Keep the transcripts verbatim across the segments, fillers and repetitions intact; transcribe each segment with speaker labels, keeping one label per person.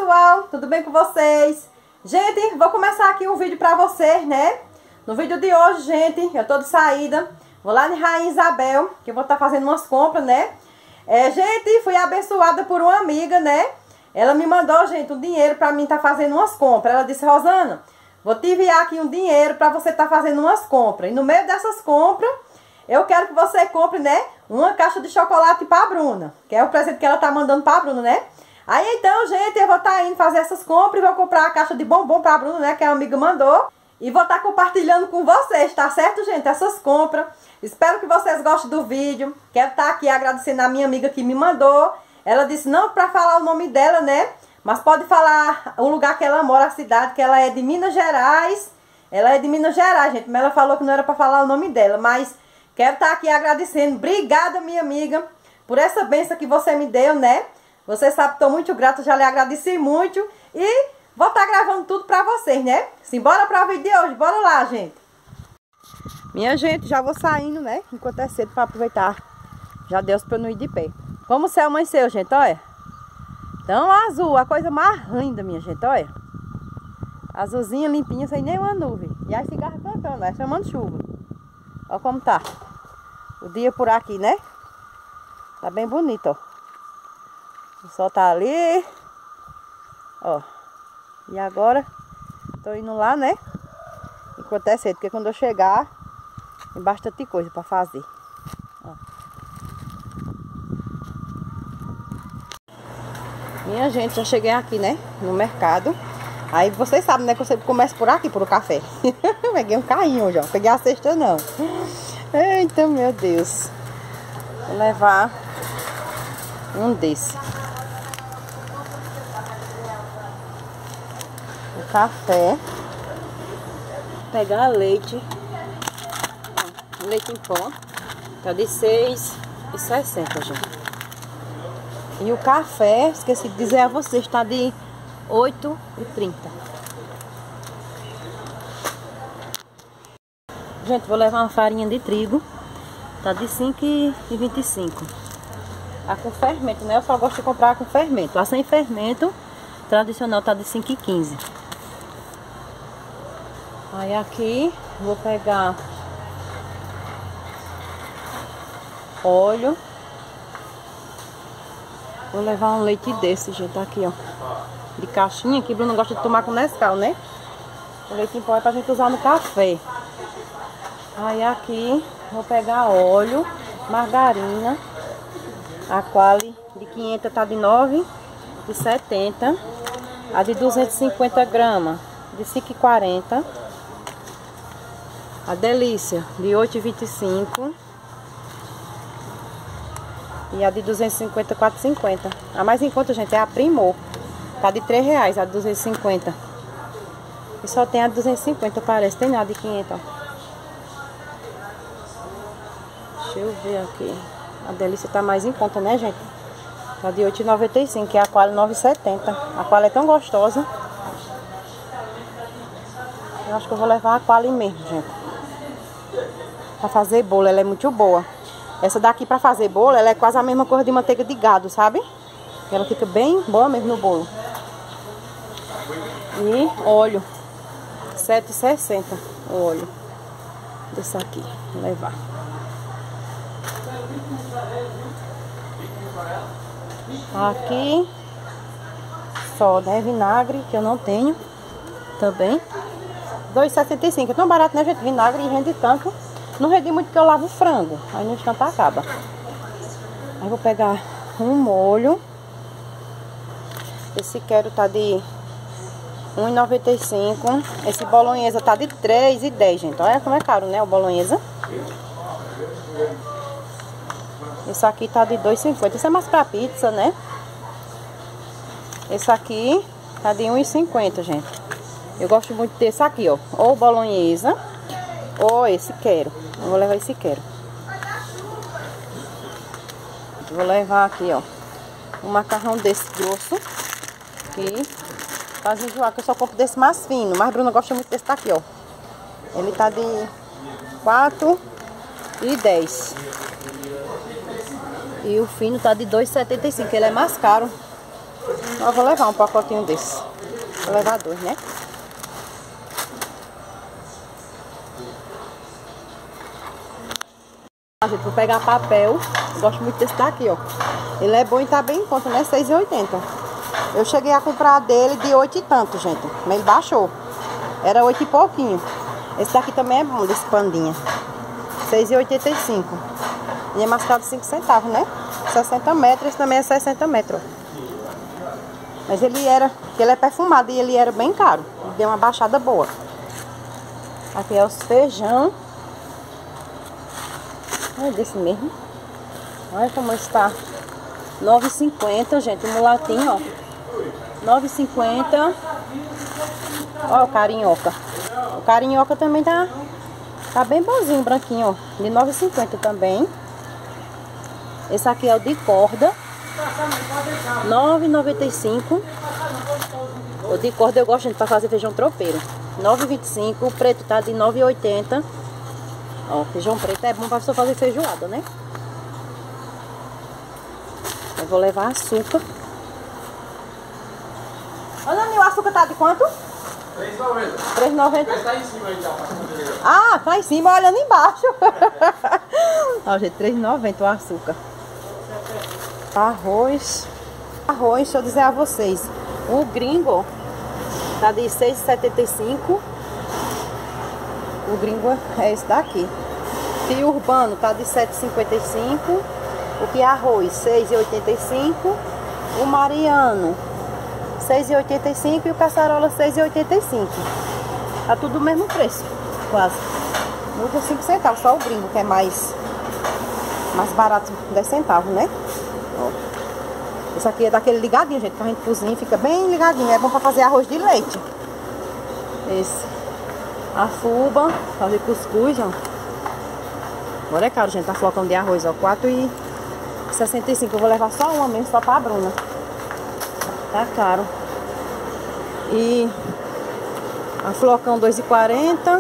Speaker 1: pessoal, tudo bem com vocês? Gente, vou começar aqui um vídeo pra vocês, né? No vídeo de hoje, gente, eu tô de saída. Vou lá em Rainha Isabel, que eu vou estar fazendo umas compras, né? É, gente, fui abençoada por uma amiga, né? Ela me mandou, gente, um dinheiro pra mim estar fazendo umas compras. Ela disse, Rosana, vou te enviar aqui um dinheiro pra você estar fazendo umas compras. E no meio dessas compras, eu quero que você compre, né? Uma caixa de chocolate pra Bruna. Que é o presente que ela tá mandando pra Bruna, né? Aí então, gente, eu vou estar indo fazer essas compras e vou comprar a caixa de bombom pra Bruna, né? Que a amiga mandou. E vou estar compartilhando com vocês, tá certo, gente? Essas compras. Espero que vocês gostem do vídeo. Quero estar aqui agradecendo a minha amiga que me mandou. Ela disse não pra falar o nome dela, né? Mas pode falar o lugar que ela mora, a cidade, que ela é de Minas Gerais. Ela é de Minas Gerais, gente. Mas ela falou que não era pra falar o nome dela. Mas quero estar aqui agradecendo. Obrigada, minha amiga, por essa bênção que você me deu, né? Você sabe que estou muito grata, já lhe agradeci muito. E vou estar gravando tudo pra vocês, né? Simbora para o vídeo de hoje. Bora lá, gente. Minha gente, já vou saindo, né? Enquanto é cedo para aproveitar. Já deu para eu não ir de pé. Como o céu amanheceu, gente, olha. Tão azul, a coisa mais linda, minha gente, olha. Azulzinha, limpinha, sem nenhuma nuvem. E aí cigarra cantando, né? Chamando chuva. Olha como tá. O dia por aqui, né? Tá bem bonito, ó. O sol tá ali. Ó. E agora, tô indo lá, né? Enquanto é cedo, porque quando eu chegar, tem bastante coisa pra fazer. Ó. Minha gente, já cheguei aqui, né? No mercado. Aí vocês sabem, né? Que eu sempre começo por aqui, por o café. Peguei um carrinho hoje, ó. Peguei a cesta, não. Eita, meu Deus. Vou levar um desse. O café. Pegar leite. Ó, leite em pó. Tá de seis e sessenta, gente. E o café, esqueci de dizer a vocês, tá de oito e trinta. Gente, vou levar uma farinha de trigo. Tá de cinco e vinte e cinco. A com fermento, né? Eu só gosto de comprar com fermento. A sem fermento, tradicional, tá de cinco e quinze. Aí aqui, vou pegar óleo. Vou levar um leite desse, gente, aqui, ó. De caixinha, que Bruno gosta de tomar com Nescau, né? O leite em pó é pra gente usar no café. Aí aqui, vou pegar óleo, margarina. A Quali de quinhentos tá de nove e setenta. A de duzentos e cinquenta gramas de cinco e quarenta. A Delícia de oito e vinte e cinco. E a de duzentos e cinquenta, quatro e cinquenta. A mais em conta, gente, é a Primor. Tá de três reais a de duzentos e cinquenta. E só tem a de duzentos e cinquenta, parece. Tem nada de quinhentos, ó. Deixa eu ver aqui. A Delícia tá mais em conta, né, gente? Tá de oito e noventa e cinco, que é a Quali nove e setenta. A Quali é tão gostosa. Eu acho que eu vou levar a Quali mesmo, gente. Pra fazer bolo, ela é muito boa. Essa daqui pra fazer bolo, ela é quase a mesma coisa de manteiga de gado, sabe? Ela fica bem boa mesmo no bolo. E óleo. sete e sessenta o óleo. Desse aqui. Vou levar. Aqui. Só, né? Vinagre, que eu não tenho. Também. dois e sessenta e cinco. É tão barato, né, gente? Vinagre e rende tanto. Não rende muito porque eu lavo o frango. Aí no instante acaba. Aí vou pegar um molho. Esse quero tá de um e noventa e cinco. Esse bolonhesa tá de três e dez, gente. Olha como é caro, né, o bolonhesa. Esse aqui tá de dois e cinquenta. Isso é mais pra pizza, né? Esse aqui tá de um e cinquenta, gente. Eu gosto muito desse aqui, ó. Ou bolonhesa, ou esse quero. Eu vou levar esse quero. Vou levar aqui, ó, um macarrão desse grosso. Aqui. Faz enjoar, que eu só compro desse mais fino. Mas Bruna gosta muito desse daqui, ó. Ele tá de quatro e dez. E o fino tá de dois e setenta e cinco. Ele é mais caro. Eu vou levar um pacotinho desse. Vou levar dois, né? Gente, vou pegar papel. Eu gosto muito desse daqui, ó. Ele é bom e tá bem em conta, né? seis e oitenta. Eu cheguei a comprar dele de oito e tanto, gente. Mas ele baixou. Era oito e pouquinho. Esse daqui também é bom, desse pandinha. seis e oitenta e cinco. Ele é mascado cinco centavos, né? sessenta metros. Esse também é sessenta metros. Mas ele era... Ele é perfumado e ele era bem caro. Ele deu uma baixada boa. Aqui é os feijão. É desse mesmo. Olha como está. nove e cinquenta, gente. O mulatinho, ó. nove e cinquenta. Olha o carinhoca. O carinhoca também tá, tá bem bonzinho, branquinho, ó. De nove e cinquenta também. Esse aqui é o de corda. nove e noventa e cinco. O de corda eu gosto, gente, pra fazer feijão tropeiro. nove e vinte e cinco. O preto tá de nove e oitenta. Ó, feijão preto é bom pra só fazer feijoada, né? Eu vou levar açúcar. Olha, o açúcar tá de quanto? três e noventa. três e noventa. Tá em cima aí já. Ah, tá em cima, olhando embaixo. Ó, gente, três e noventa o açúcar. Arroz. Arroz, deixa eu dizer a vocês. O gringo tá de seis e setenta e cinco. O gringo é esse daqui. E o urbano tá de sete e cinquenta e cinco. O que é arroz, seis e oitenta e cinco. O mariano, seis e oitenta e cinco. E o caçarola, seis e oitenta e cinco. Tá tudo o mesmo preço, quase. Muda cinco centavos, só o gringo que é mais, mais barato, dez centavos, né? Ó. Esse aqui é daquele ligadinho, gente, que a gente cozinha, fica bem ligadinho. É bom pra fazer arroz de leite. Esse. A fuba, fazer cuscuz, ó. Agora é caro, gente, tá flocão de arroz, ó. quatro e sessenta e cinco. Eu vou levar só uma mesmo, só pra Bruna. Tá caro. E a flocão dois e quarenta.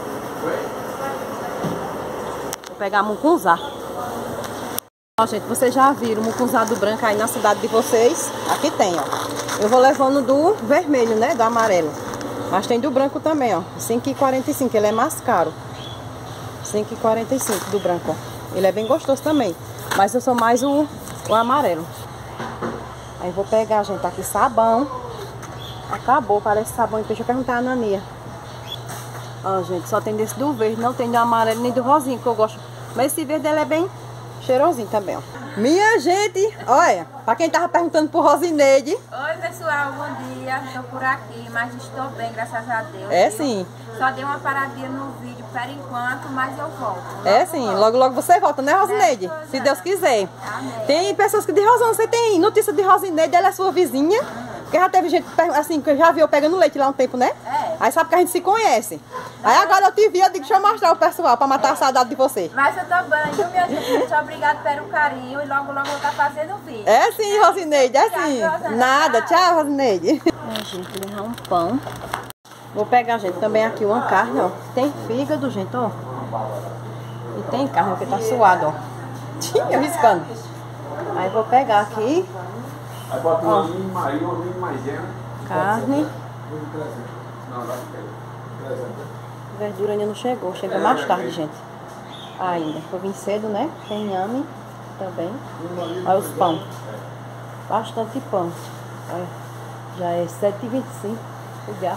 Speaker 1: Vou pegar mucunzá. Ó, gente, vocês já viram o mucunzá do branco aí na cidade de vocês? Aqui tem, ó. Eu vou levando do vermelho, né? Do amarelo. Mas tem do branco também, ó. cinco e quarenta e cinco, ele é mais caro. cinco e quarenta e cinco do branco, ó. Ele é bem gostoso também. Mas eu sou mais o, o amarelo. Aí vou pegar, gente, aqui sabão. Acabou, parece sabão. Deixa eu perguntar a Nania. Ó, gente, só tem desse do verde. Não tem do amarelo nem do rosinho, que eu gosto. Mas esse verde, ele é bem cheirosinho também, ó. Minha gente, olha, pra quem tava perguntando por Rosineide.
Speaker 2: Oi, pessoal, bom dia. Estou por aqui, mas estou bem, graças a Deus.
Speaker 1: É,
Speaker 2: viu?
Speaker 1: sim.
Speaker 2: Só dei uma paradinha no vídeo por enquanto, mas eu volto. Logo
Speaker 1: É, sim.
Speaker 2: volto.
Speaker 1: Logo, logo você volta, né, Rosineide?
Speaker 2: É,
Speaker 1: se Deus quiser.
Speaker 2: Amém.
Speaker 1: Tem pessoas que dizem, Rosana, você tem notícia de Rosineide? Ela é sua vizinha. Porque já teve gente, assim, que já viu eu pegando leite lá um tempo, né?
Speaker 2: É.
Speaker 1: Aí sabe que a gente se conhece. Aí agora eu te vi, eu digo, deixa eu mostrar o pessoal pra matar a saudade de você.
Speaker 2: Mas eu tô bem, viu, minha gente? Muito obrigada pelo carinho e logo, logo eu vou estar fazendo o vídeo.
Speaker 1: É sim, Rosineide, é sim.
Speaker 2: Tchau, Rosana.
Speaker 1: Nada, tchau, Rosineide. É, gente, levar um pão. Vou pegar, gente, também aqui uma carne, ó. Tem fígado, gente, ó. E tem carne, porque tá suado, ó. Tinha riscando. Aí vou pegar aqui.
Speaker 3: Aí bota um aninho mais um aninho mais gema.
Speaker 1: Carne.
Speaker 3: Não, dá trezentos.
Speaker 1: Verdura ainda não chegou, chega mais tarde, gente. Ainda. Eu vim cedo, né? Tem inhame também. Olha os pão. Bastante pão. Olha. Já é sete e vinte e cinco. Já.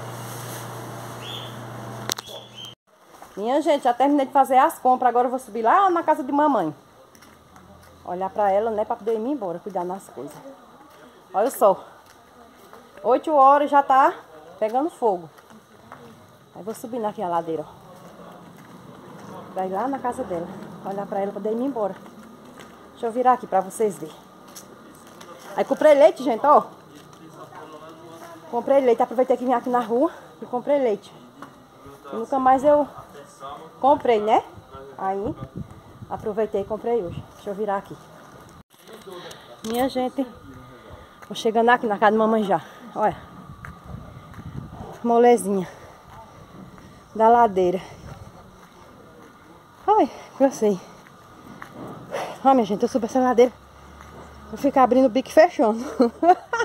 Speaker 1: Minha gente, já terminei de fazer as compras. Agora eu vou subir lá na casa de mamãe. Olhar pra ela, né? Pra poder ir embora, cuidar das coisas. Olha o sol. oito horas já tá pegando fogo. Aí vou subir aqui a ladeira, ó. Vai lá na casa dela. Olhar pra ela pra poder ir embora. Deixa eu virar aqui pra vocês verem. Aí comprei leite, gente, ó. Comprei leite. Aproveitei que vim aqui na rua e comprei leite. E nunca mais eu comprei, né? Aí aproveitei e comprei hoje. Deixa eu virar aqui. Minha gente, vou chegando aqui na casa da mamãe já. Olha. Molezinha da ladeira. Ai, cansei. Ó, minha gente, eu subi essa ladeira. Vou ficar abrindo o bico e fechando.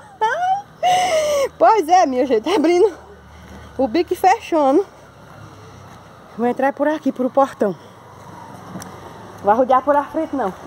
Speaker 1: Pois é, minha gente, abrindo o bico e fechando. Vou entrar por aqui, por o portão. Não vai rodear por a frente, não.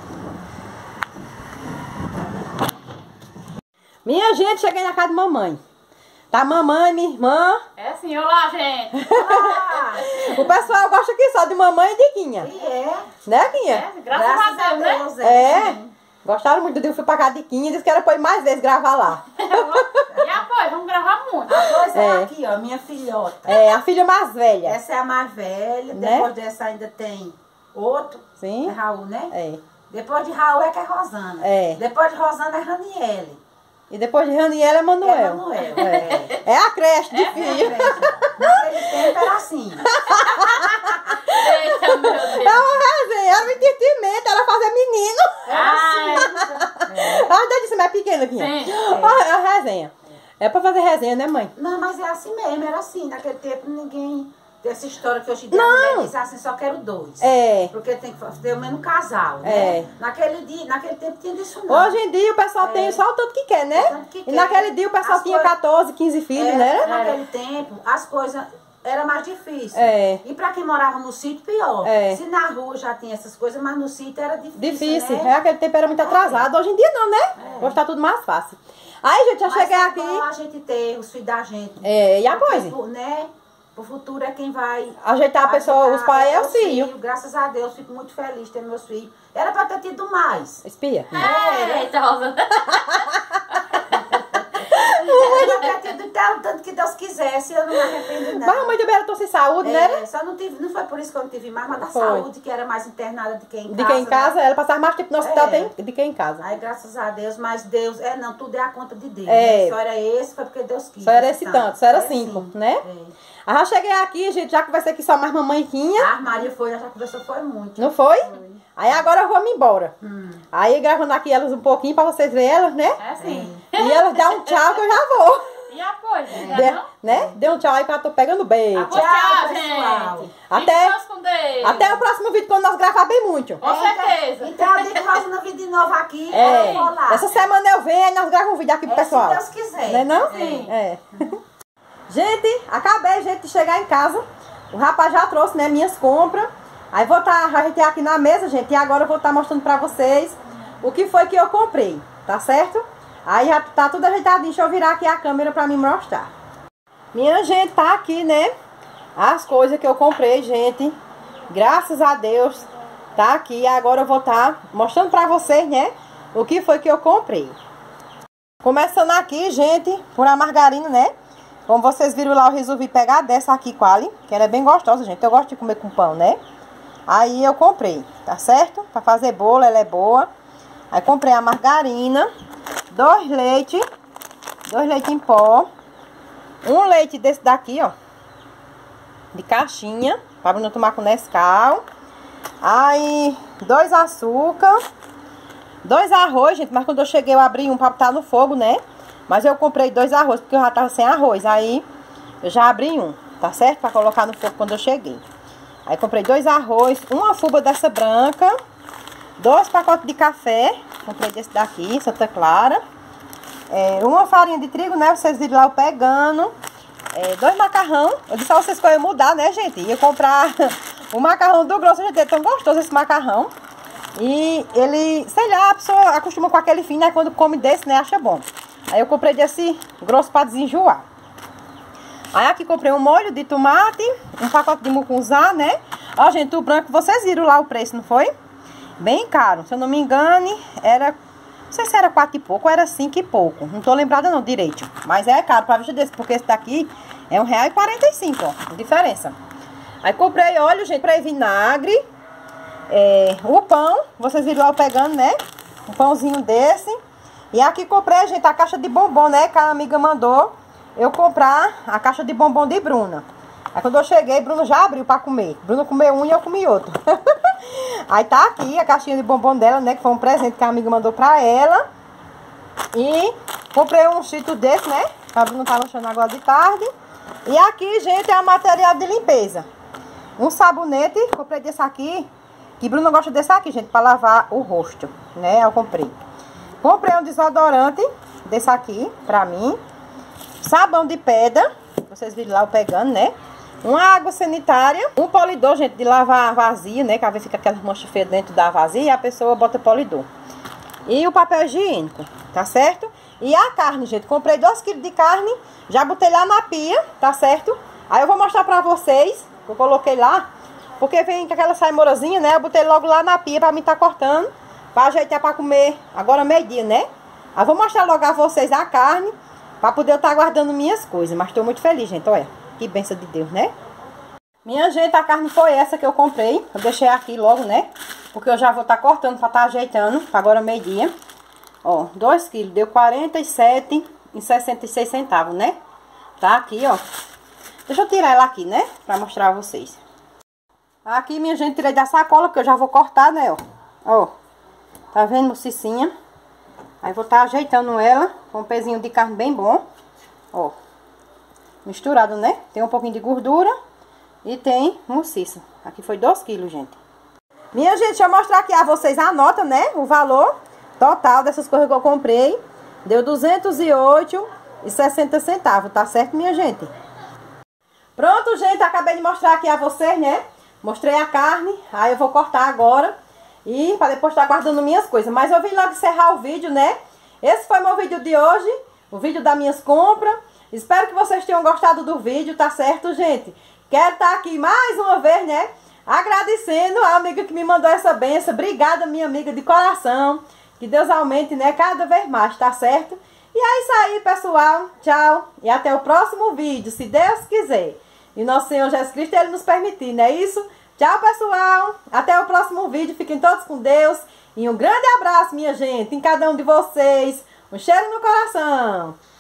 Speaker 1: Minha gente, cheguei na casa de mamãe. Tá mamãe, minha irmã.
Speaker 2: É assim, olá, gente.
Speaker 1: Olá. O pessoal gosta aqui só de mamãe e de Quinha.
Speaker 4: E é.
Speaker 1: Né, Quinha?
Speaker 2: É, graças, graças a Deus,
Speaker 4: né?
Speaker 1: É.
Speaker 4: Sim.
Speaker 1: Gostaram muito do dia que eu fui pra casa de Quinha. Disse que era pra ir mais vezes gravar lá.
Speaker 2: E após, vamos gravar muito.
Speaker 4: A coisa é,
Speaker 1: É.
Speaker 4: aqui, ó, minha filhota.
Speaker 1: É, a filha mais velha.
Speaker 4: Essa é a mais velha.
Speaker 1: Né?
Speaker 4: Depois dessa ainda tem outro.
Speaker 1: Sim.
Speaker 4: É Raul, né?
Speaker 1: É.
Speaker 4: Depois de Raul é que é Rosana.
Speaker 1: É.
Speaker 4: Depois de Rosana é Raniele.
Speaker 1: E depois de Raniela é Manuel.
Speaker 4: É Manuel.
Speaker 1: É. É a creche de
Speaker 4: É,
Speaker 1: filho.
Speaker 4: naquele tempo era assim.
Speaker 2: Eita, meu Deus.
Speaker 1: É uma resenha, era um entretenimento, era fazer menino.
Speaker 2: Ai,
Speaker 1: A gente disse mais pequena aqui.
Speaker 2: Sim.
Speaker 1: É a resenha. É pra fazer resenha, né, mãe?
Speaker 4: Não, mas é assim mesmo, era assim. Naquele tempo ninguém... Dessa história que hoje em dia
Speaker 1: Não.
Speaker 4: a mulher diz assim, só quero dois.
Speaker 1: É.
Speaker 4: Porque tem que ter o menos casal, né?
Speaker 1: É.
Speaker 4: Naquele dia, naquele tempo tinha disso não.
Speaker 1: Hoje em dia o pessoal
Speaker 4: É.
Speaker 1: tem só o tanto que quer, né?
Speaker 4: O tanto que
Speaker 1: E
Speaker 4: quer.
Speaker 1: naquele dia o pessoal
Speaker 4: As
Speaker 1: tinha
Speaker 4: coisas-
Speaker 1: quatorze, quinze filhos,
Speaker 4: Era,
Speaker 1: né?
Speaker 4: naquele tempo, as coisas eram mais difíceis.
Speaker 1: É.
Speaker 4: E pra quem morava no sítio, pior.
Speaker 1: É.
Speaker 4: Se na rua já tinha essas coisas, mas no sítio era difícil,
Speaker 1: Difícil.
Speaker 4: né?
Speaker 1: É, aquele tempo era muito atrasado. Hoje em dia não, né? Hoje tá tudo mais fácil. Aí, gente, já
Speaker 4: Mas
Speaker 1: cheguei
Speaker 4: é
Speaker 1: aqui.
Speaker 4: bom a gente ter os filhos da gente.
Speaker 1: É, e após?
Speaker 4: Porque, né? O futuro é quem vai...
Speaker 1: Ajeitar a pessoa,
Speaker 4: ajeitar
Speaker 1: os pais é os
Speaker 4: meus
Speaker 1: filhos.
Speaker 4: Graças a Deus, fico muito feliz de ter meus filhos. Era pra ter tido mais.
Speaker 1: Espia.
Speaker 2: Eita, Rosa.
Speaker 4: Era pra ter tido até o tanto que Deus quisesse, eu não me arrependo não.
Speaker 1: Mas a mãe do Bela tô sem saúde, né?
Speaker 4: É, só não tive, não foi por isso que eu não tive mais, mas da
Speaker 1: Foi.
Speaker 4: saúde, que era mais internada de quem em
Speaker 1: De
Speaker 4: casa.
Speaker 1: quem em casa,
Speaker 4: né?
Speaker 1: ela passava mais tempo no hospital
Speaker 4: É.
Speaker 1: tem de quem em casa.
Speaker 4: Aí, graças a Deus, mas Deus, é não, tudo é a conta de Deus.
Speaker 1: É.
Speaker 4: Né? Só era esse, foi porque Deus quis.
Speaker 1: Só era esse tanto, só era
Speaker 4: É
Speaker 1: cinco,
Speaker 4: assim.
Speaker 1: né?
Speaker 4: É.
Speaker 1: Aí já cheguei aqui, gente, já conversei aqui só mais mamãe e Quinha.
Speaker 4: A Maria foi, já conversou, foi muito.
Speaker 1: Não foi? Aí agora eu vou me embora.
Speaker 4: Hum.
Speaker 1: Aí gravando aqui elas um pouquinho pra vocês verem elas, né?
Speaker 2: É assim.
Speaker 1: E elas dão um tchau que eu já vou.
Speaker 2: E após,
Speaker 1: De-
Speaker 2: já não?
Speaker 1: né? Dê um tchau aí que eu tô pegando beijo.
Speaker 2: Após,
Speaker 4: Tchau,
Speaker 2: tchau,
Speaker 4: pessoal.
Speaker 2: gente.
Speaker 1: Até-
Speaker 2: Fique Deus com Deus.
Speaker 1: Até o próximo vídeo quando nós gravar bem muito.
Speaker 2: Com certeza.
Speaker 4: Então, eu digo mais um vídeo de novo aqui.
Speaker 1: É.
Speaker 4: Eu vou lá.
Speaker 1: Essa semana eu venho e nós gravamos um vídeo aqui pro
Speaker 4: É,
Speaker 1: pessoal.
Speaker 4: se Deus quiser.
Speaker 1: Não é não?
Speaker 2: Sim.
Speaker 1: É. Gente, acabei, gente, de chegar em casa. O rapaz já trouxe, né, minhas compras. Aí vou estar, tá, a gente aqui na mesa, gente. E agora eu vou estar tá mostrando pra vocês o que foi que eu comprei, tá certo? Aí já tá tudo ajeitadinho. Deixa eu virar aqui a câmera pra me mostrar. Minha gente, tá aqui, né? As coisas que eu comprei, gente. Graças a Deus, tá aqui. Agora eu vou estar tá mostrando pra vocês, né? O que foi que eu comprei. Começando aqui, gente, por a margarina, né? Como vocês viram lá, eu resolvi pegar dessa aqui, quali, que ela é bem gostosa, gente. Eu gosto de comer com pão, né? Aí eu comprei, tá certo? Pra fazer bolo, ela é boa. Aí comprei a margarina, dois leites, dois leites em pó, um leite desse daqui, ó, de caixinha, pra não tomar com Nescau. Aí, dois açúcar, dois arroz, gente, mas quando eu cheguei eu abri um pra botar no fogo, né? Mas eu comprei dois arroz, porque eu já tava sem arroz. Aí, eu já abri um, tá certo? Pra colocar no fogo quando eu cheguei. Aí, comprei dois arroz, uma fuba dessa branca, dois pacotes de café. Comprei desse daqui, Santa Clara. É, uma farinha de trigo, né? Vocês viram lá eu pegando. É, dois macarrão. Eu disse a vocês que eu ia mudar, né, gente? Ia comprar o macarrão do grosso, gente. É tão gostoso esse macarrão. E ele, sei lá, a pessoa acostuma com aquele fim, né? Quando come desse, né? Acha bom. Aí eu comprei desse grosso pra desenjoar. Aí aqui comprei um molho de tomate, um pacote de mucunzá, né? Ó, gente, o branco, vocês viram lá o preço, não foi? Bem caro. Se eu não me engane, era... Não sei se era quatro e pouco ou era cinco e pouco. Não tô lembrada não direito. Mas é caro pra vista desse, porque esse daqui é um real e quarenta e cinco, ó. Diferença. Aí comprei óleo, gente, comprei vinagre. É, o pão, vocês viram lá eu pegando, né? Um pãozinho desse. E aqui comprei, gente, a caixa de bombom, né? Que a amiga mandou eu comprar a caixa de bombom de Bruna. Aí quando eu cheguei, Bruno já abriu pra comer. Bruno comeu um e eu comi outro. Aí tá aqui a caixinha de bombom dela, né? Que foi um presente que a amiga mandou pra ela. E comprei um chito desse, né? A Bruna tá lanchando agora de tarde. E aqui, gente, é o material de limpeza. Um sabonete, comprei desse aqui. Que Bruno gosta desse aqui, gente, pra lavar o rosto, né? Eu comprei. Comprei um desodorante desse aqui, pra mim. sabão de pedra, vocês viram lá eu pegando, né? Uma água sanitária, um polidor, gente, de lavar vazia, né? Que às vezes fica aquela mancha feia dentro da vazia e a pessoa bota polidor. E o papel higiênico, tá certo? E a carne, gente, comprei dois quilos de carne, já botei lá na pia, tá certo? Aí eu vou mostrar pra vocês, eu coloquei lá, porque vem com aquela saimorazinha, né? Eu botei logo lá na pia pra mim tá cortando, pra ajeitar pra comer agora meio-dia, né? Aí eu vou mostrar logo a vocês a carne, pra poder eu estar guardando minhas coisas. Mas tô muito feliz, gente, olha, que bênção de Deus, né? Minha gente, a carne foi essa que eu comprei, eu deixei aqui logo, né? Porque eu já vou estar cortando pra estar ajeitando, pra agora meio-dia. Ó, dois quilos, deu quarenta e sete reais e sessenta e seis centavos, né? Tá aqui, ó. Deixa eu tirar ela aqui, né? Pra mostrar a vocês. Aqui, minha gente, tirei da sacola, porque eu já vou cortar, né, ó. Ó, tá vendo, mucicinha? Aí vou estar ajeitando ela com um pezinho de carne bem bom. Ó, misturado, né? Tem um pouquinho de gordura e tem muciça. Aqui foi dois quilos, gente. Minha gente, deixa eu mostrar aqui a vocês a nota, né? O valor total dessas coisas que eu comprei. Deu duzentos e oito reais e sessenta centavos, tá certo, minha gente? Pronto, gente, acabei de mostrar aqui a vocês, né? Mostrei a carne, aí eu vou cortar agora. E para depois estar guardando minhas coisas. Mas eu vim logo encerrar o vídeo, né? Esse foi meu vídeo de hoje. O vídeo das minhas compras. Espero que vocês tenham gostado do vídeo, tá certo, gente? Quero estar aqui mais uma vez, né? Agradecendo a amiga que me mandou essa benção. Obrigada, minha amiga, de coração. Que Deus aumente, né? Cada vez mais, tá certo? E é isso aí, pessoal. Tchau. E até o próximo vídeo, se Deus quiser. E nosso Senhor Jesus Cristo, Ele nos permitir, não é isso? Tchau, pessoal. Até o próximo vídeo. Fiquem todos com Deus. E um grande abraço, minha gente, em cada um de vocês. Um cheiro no coração.